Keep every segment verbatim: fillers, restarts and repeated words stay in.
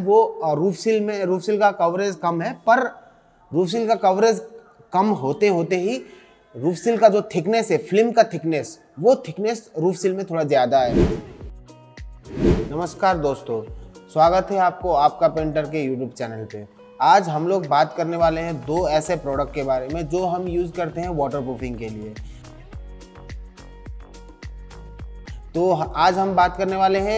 वो roof seal में roof seal का कवरेज कम है, पर रूफ सील का कवरेज कम होते होते ही रूफ सील का जो थिकनेस है, फिल्म का थिकनेस, वो थिकनेस रूफ सील में थोड़ा ज़्यादा है। नमस्कार दोस्तों, स्वागत है आपको आपका पेंटर के यूट्यूब चैनल पे। आज हम लोग बात करने वाले हैं दो ऐसे प्रोडक्ट के बारे में जो हम यूज़ करते हैं वाटरप्रूफिंग के लिए। तो आज हम बात करने वाले हैं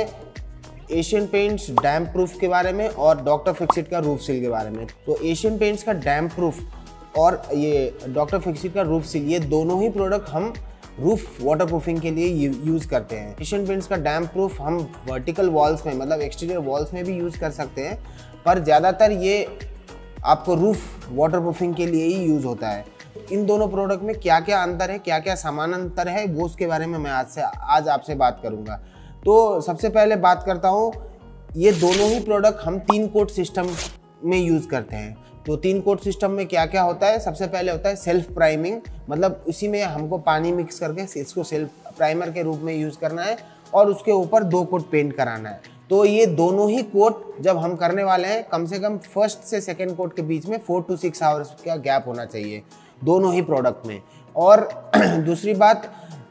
एशियन पेंट्स डैम्प प्रूफ के बारे में और डॉक्टर फिक्सिट का रूफ सील के बारे में। तो एशियन पेंट्स का डैम्प प्रूफ और ये डॉक्टर फिक्सिट का रूफ सील, ये दोनों ही प्रोडक्ट हम रूफ वाटरप्रूफिंग के लिए यूज़ करते हैं। एशियन पेंट्स का डैम्प प्रूफ हम वर्टिकल वॉल्स में, मतलब एक्सटीरियर वॉल्स में भी यूज़ कर सकते हैं, पर ज़्यादातर ये आपको रूफ वाटरप्रूफिंग के लिए ही यूज़ होता है। इन दोनों प्रोडक्ट में क्या क्या अंतर है, क्या क्या समान अंतर है, वो उसके बारे में मैं आज से आज आपसे बात करूँगा। तो सबसे पहले बात करता हूँ, ये दोनों ही प्रोडक्ट हम तीन कोट सिस्टम में यूज़ करते हैं। तो तीन कोट सिस्टम में क्या क्या होता है? सबसे पहले होता है सेल्फ प्राइमिंग, मतलब इसी में हमको पानी मिक्स करके इसको सेल्फ प्राइमर के रूप में यूज़ करना है और उसके ऊपर दो कोट पेंट कराना है। तो ये दोनों ही कोट जब हम करने वाले हैं, कम से कम फर्स्ट से सेकेंड कोट के बीच में फोर टू सिक्स आवर्स का गैप होना चाहिए दोनों ही प्रोडक्ट में। और दूसरी बात,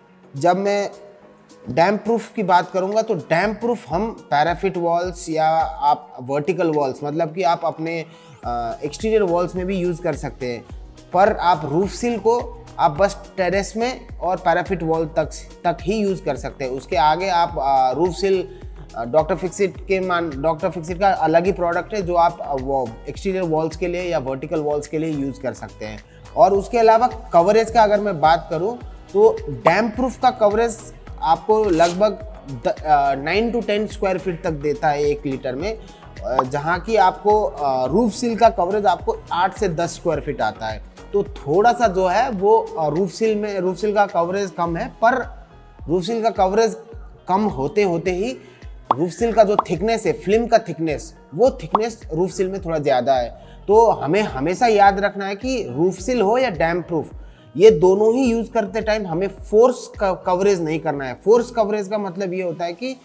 जब मैं डैम्प प्रूफ की बात करूंगा तो डैम्प प्रूफ हम पैराफिट वॉल्स या आप वर्टिकल वॉल्स, मतलब कि आप अपने एक्सटीरियर वॉल्स में भी यूज़ कर सकते हैं, पर आप रूफ सील को आप बस टेरेस में और पैराफिट वॉल तक तक ही यूज़ कर सकते हैं। उसके आगे आप रूफ सील डॉक्टर फिक्सिट के मान डॉक्टर फिक्सिट का अलग ही प्रोडक्ट है जो आप वो एक्सटीरियर वॉल्स के लिए या वर्टिकल वॉल्स के लिए यूज़ कर सकते हैं। और उसके अलावा कवरेज का अगर मैं बात करूं तो डैम्प प्रूफ का कवरेज आपको लगभग nine to ten square feet तक देता है एक लीटर में, जहां की आपको रूफ सील का कवरेज आपको आठ से दस स्क्वायर फीट आता है। तो थोड़ा सा जो है वो रूफ सील में रूफ सील का कवरेज कम है, पर रूफ सील का कवरेज कम होते होते ही रूफ सील का जो थिकनेस है, फिल्म का थिकनेस, वो थिकनेस रूफ सील में थोड़ा ज़्यादा है। तो हमें हमेशा याद रखना है कि रूफ सील हो या डैम्प प्रूफ, ये दोनों ही यूज़ करते टाइम हमें फोर्स कवरेज नहीं करना है। फोर्स कवरेज का मतलब ये होता है कि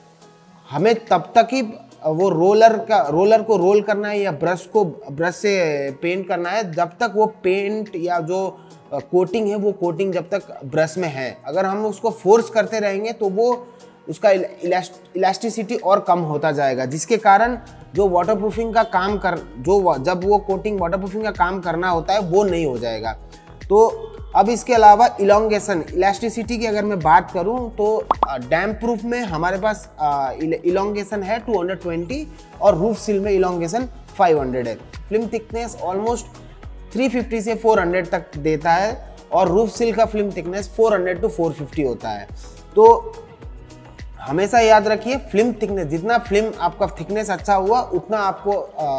हमें तब तक ही वो रोलर का रोलर को रोल करना है या ब्रश को ब्रश से पेंट करना है जब तक वो पेंट या जो कोटिंग है वो कोटिंग जब तक ब्रश में है। अगर हम उसको फोर्स करते रहेंगे तो वो उसका इलास्टिसिटी और कम होता जाएगा, जिसके कारण जो वाटरप्रूफिंग का काम कर जो जब वो कोटिंग वाटरप्रूफिंग का काम करना होता है वो नहीं हो जाएगा। तो अब इसके अलावा इलोंगेशन, इलास्टिसिटी की अगर मैं बात करूं तो डैम्प प्रूफ में हमारे पास इलोंगेशन है टू हंड्रेड ट्वेंटी और रूफ सील में इलोंगेशन फाइव हंड्रेड है। Film thickness almost three fifty से फोर हंड्रेड तक देता है और रूफ सील का film thickness four hundred to four fifty होता है। तो हमेशा याद रखिए, फिल्म थिकनेस, जितना फिल्म आपका थिकनेस अच्छा हुआ उतना आपको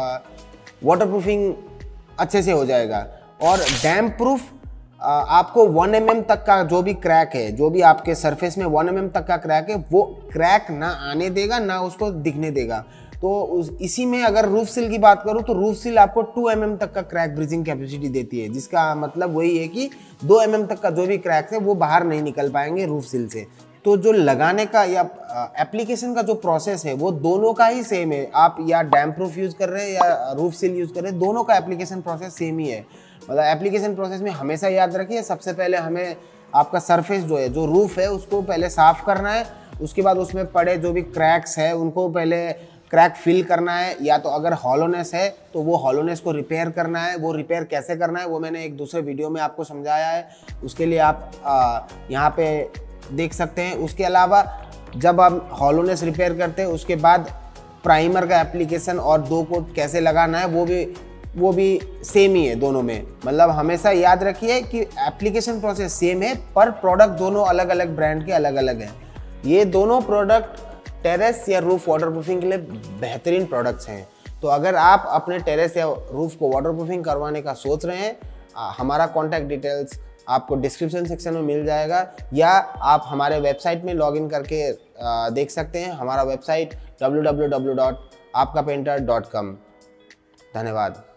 वाटरप्रूफिंग अच्छे से हो जाएगा। और डैम्प प्रूफ आपको वन एम एम तक का जो भी क्रैक है, जो भी आपके सरफेस में वन एम एम तक का क्रैक है, वो क्रैक ना आने देगा, ना उसको दिखने देगा। तो उस इसी में अगर रूफ सील की बात करूँ तो रूफ सील आपको टू एम एम तक का क्रैक ब्रिजिंग कैपेसिटी देती है, जिसका मतलब वही है कि दो एम एम तक का जो भी क्रैक है वो बाहर नहीं निकल पाएंगे रूफ सील से। तो जो लगाने का या एप्लीकेशन का जो प्रोसेस है वो दोनों का ही सेम है। आप या डैम्प प्रूफ यूज़ कर रहे हैं या रूफ सील यूज़ कर रहे हैं, दोनों का एप्लीकेशन प्रोसेस सेम ही है। मतलब एप्लीकेशन प्रोसेस में हमेशा याद रखिए, सबसे पहले हमें आपका सरफेस जो है, जो रूफ है, उसको पहले साफ़ करना है। उसके बाद उसमें पड़े जो भी क्रैक्स है उनको पहले क्रैक फिल करना है, या तो अगर हॉलोनेस है तो वो हॉलोनेस को रिपेयर करना है। वो रिपेयर कैसे करना है वो मैंने एक दूसरे वीडियो में आपको समझाया है, उसके लिए आप यहाँ पे देख सकते हैं। उसके अलावा जब आप हॉलोनेस रिपेयर करते हैं उसके बाद प्राइमर का एप्लीकेशन और दो कोट कैसे लगाना है वो भी वो भी सेम ही है दोनों में। मतलब हमेशा याद रखिए कि एप्लीकेशन प्रोसेस सेम है, पर प्रोडक्ट दोनों अलग अलग ब्रांड के अलग अलग हैं। ये दोनों प्रोडक्ट टेरेस या रूफ वाटरप्रूफिंग के लिए बेहतरीन प्रोडक्ट्स हैं। तो अगर आप अपने टेरेस या रूफ को वाटरप्रूफिंग करवाने का सोच रहे हैं, हमारा कॉन्टैक्ट डिटेल्स आपको डिस्क्रिप्शन सेक्शन में मिल जाएगा, या आप हमारे वेबसाइट में लॉगिन करके देख सकते हैं। हमारा website W W W dot Aapka painter dot com. धन्यवाद।